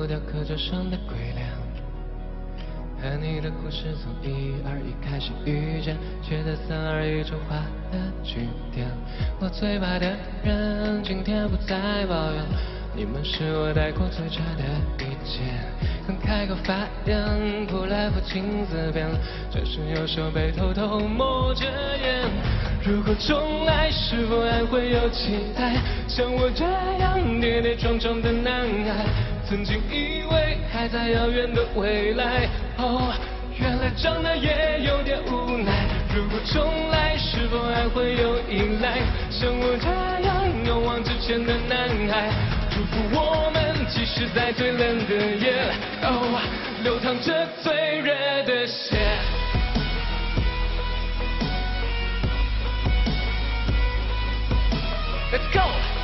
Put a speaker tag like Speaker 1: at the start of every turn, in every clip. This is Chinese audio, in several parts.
Speaker 1: 步雕刻桌上的鬼脸。和你的故事从1、2、1开始遇见，却在3、2、1中画了句点。我最怕的人今天不再抱怨，你们是我带过最差的一届。刚开口发言，扑来扑镜自辩，转身右手被偷偷抹着眼。如果重来，是否还会有期待？像我这样跌跌撞撞的男孩，曾经以为还在遥远的未来，哦，原来长得也有点无奈。如果重来，是否还会有依赖？像我这样勇往直前的男孩，祝福我们，即使在最冷的夜，哦，流淌着最热的血。Let's go！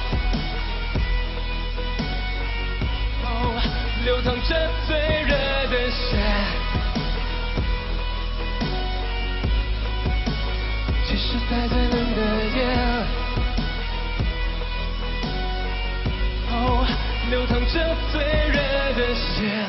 Speaker 1: 哦，流淌着最热的血。即使在最冷的夜，哦，流淌着最热的血。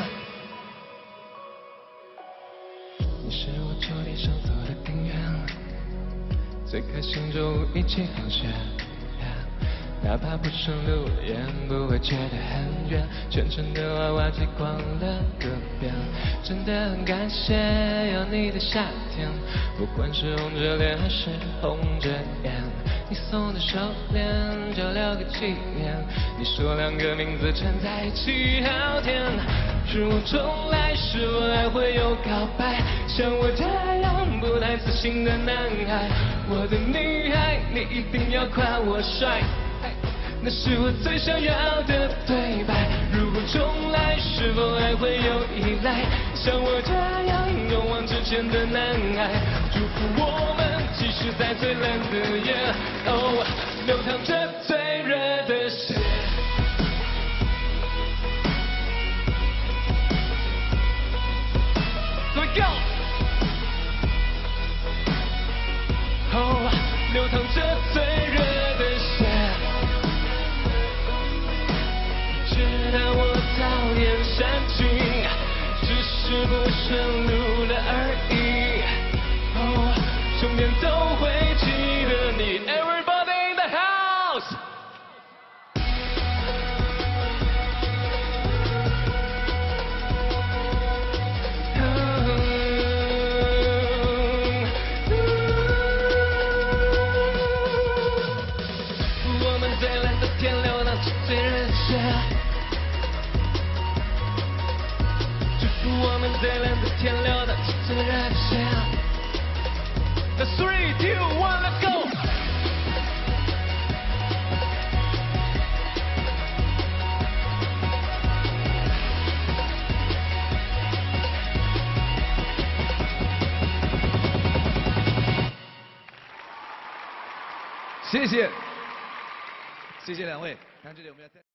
Speaker 1: 你是我桌底上做的根源，最开心就一起放学。哪怕不顺路，也不会觉得很远。全城的娃娃机逛了个遍，真的很感谢有你的夏天。不管是红着脸还是红着眼，你送的手链就留个纪念。你说2个名字缠在一起好甜。如果重来，是否还会有告白？像我这样不太自信的男孩，我的女孩，你一定要夸我帅。那是我最想要的对白。如果重来，是否还会有依赖？像我这样勇往直前的男孩，祝福我们，即使在最冷的夜，哦，流淌着最热的血。Let go！ 哦，流淌着最热的血。我讨厌煽情，只是不顺路了而已。哦，永远都会记得你。Everybody in the house。我们最冷的天流淌着最热的血。我们最冷的天流淌着最热的血。The 3, 2, 1, let's go！
Speaker 2: 谢谢，谢谢2位。看这里我们要。